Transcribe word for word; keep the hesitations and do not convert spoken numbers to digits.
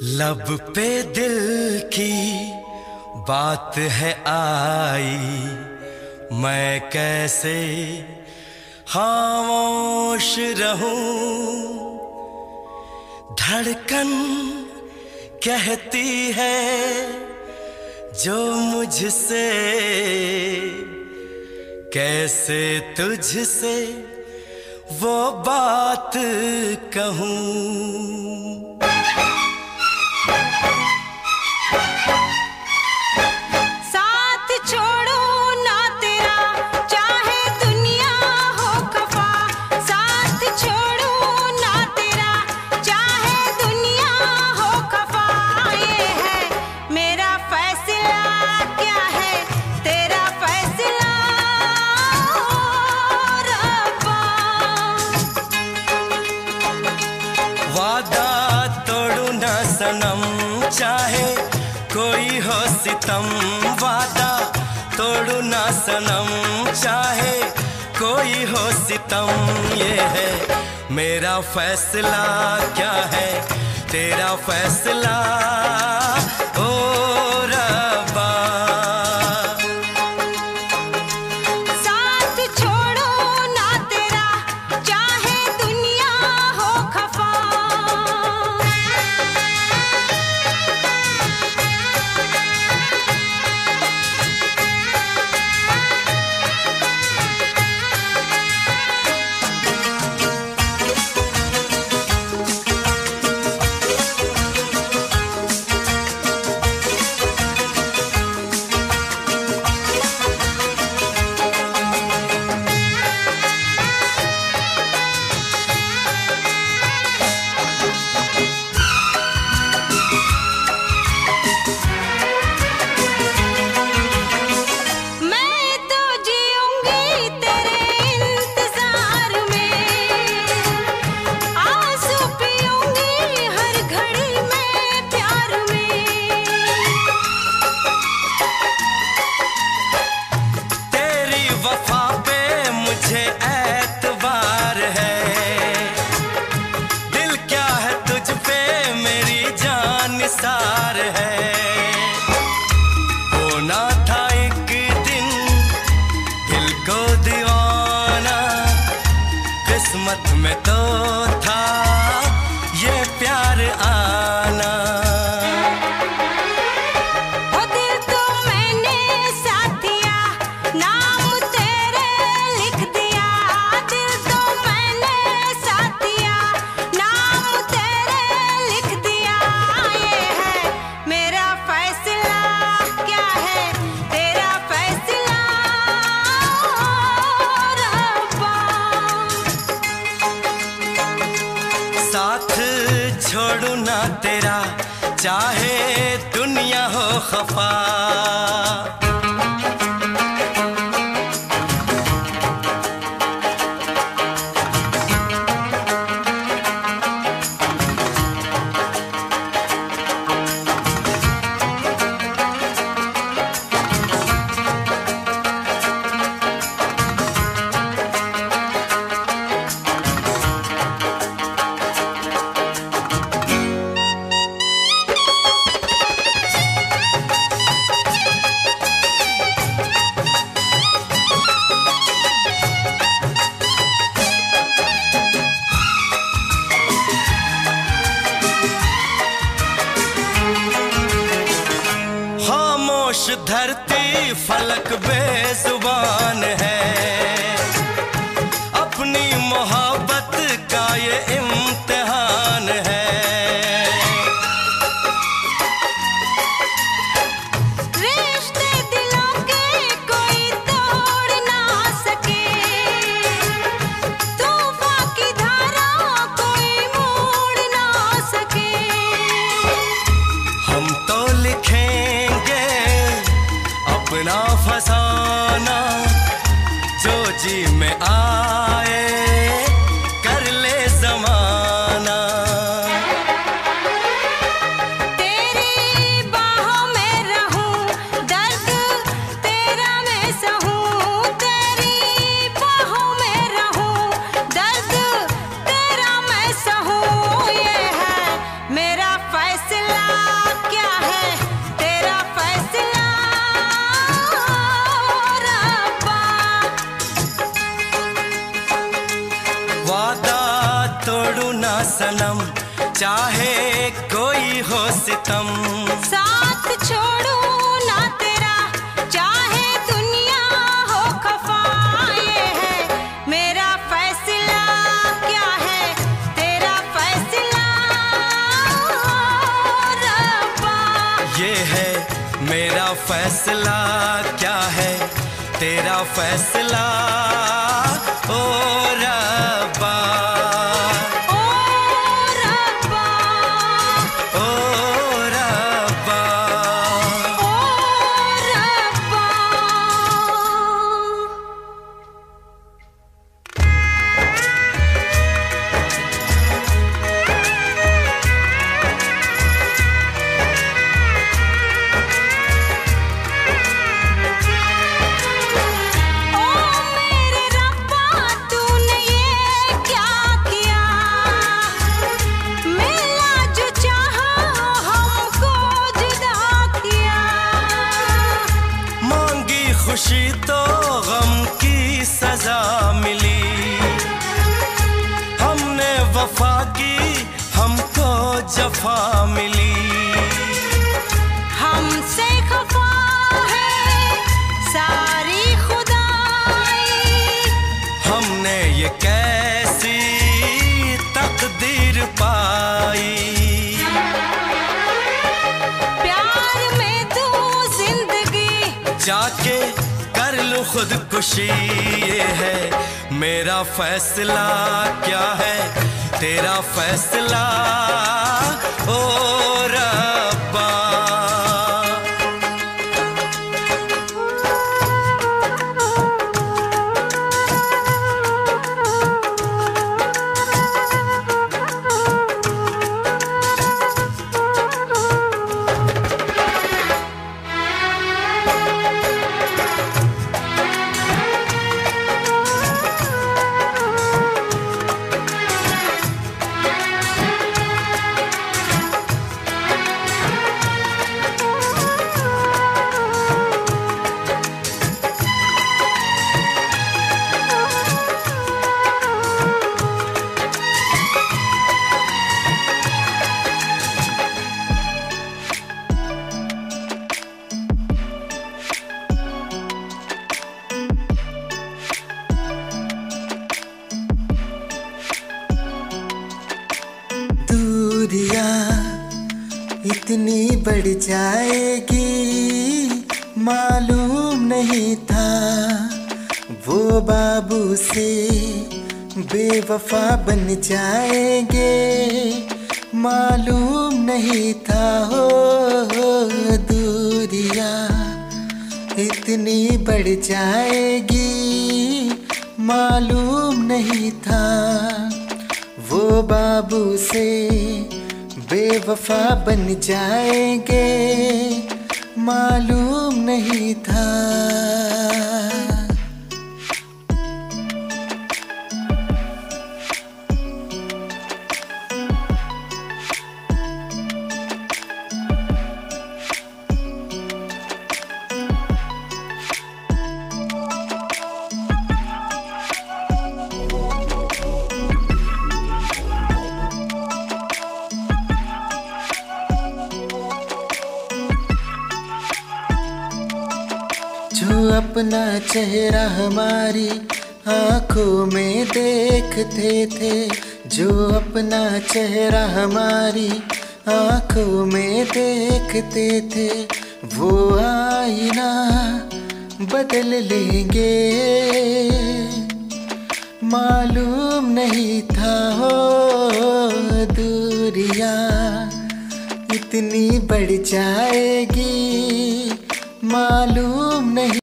लब पे दिल की बात है आई, मैं कैसे खामोश रहूं। धड़कन कहती है जो मुझसे, कैसे तुझसे वो बात कहूं। वादा तोड़ू ना सनम, चाहे कोई हो सितम। वादा तोड़ू ना सनम, चाहे कोई हो सितम। ये है मेरा फैसला, क्या है तेरा फैसला ओ रब्बा। सार है होना था एक दिन दिल को दीवाना, किस्मत में तो था ये प्यार आना। ओ दिल तो मैंने साथ दिया, नाम तेरे लिख दिया। दिल तो मैंने साथ दिया, नाम तेरे लिख दिया। ये है मेरा फैसला, क्या है तेरा फैसला रब्बा। साथ छोड़ू ना तेरा, चाहे दुनिया हो खफा। खामोश धरती फलक बेजुबान है, अपनी मोहब्बत का ये इम्तिहान है। रिश्ते दिलों के कोई तोड़ ना सके, तूफान की धारा कोई मोड़ ना सके। हम तो लिखेंगे अपना फसाना, चाहे कोई हो सितम, साथ छोड़ू ना तेरा चाहे दुनिया हो खफा। ये है मेरा फैसला, क्या है तेरा फैसला रब्बा। ये है मेरा फैसला, क्या है तेरा फैसला ओ रब्बा। ओ रब्बा, ओ रब्बा, ओ रब्बा। ओ मेरे रब्बा, तूने ये क्या किया? मिलना जो चाहा हमको जुदा किया। मांगी खुशी तो गम की सजा मिली, हमने वफा की हमको जफा मिली। हमसे खफा है सारी खुदाई, हमने ये कैसी तकदीर पाई। प्यार में तू जिंदगी जाके कर लूं खुदकुशी, ये है मेरा फैसला, क्या है तेरा फैसला ओ रब्बा। दूरियां इतनी बढ़ जाएगी, मालूम नहीं था वो बाबू से बेवफा बन जाएंगे। मालूम नहीं था हो, दूरियां इतनी बढ़ जाएगी, मालूम नहीं था वो बाबू से बेवफा बन जाएंगे। मालूम नहीं था। जो अपना चेहरा हमारी आंखों में देखते थे, जो अपना चेहरा हमारी आंखों में देखते थे, वो आईना बदल लेंगे। मालूम नहीं था हो, दूरियां इतनी बढ़ जाएगी, मालूम नहीं।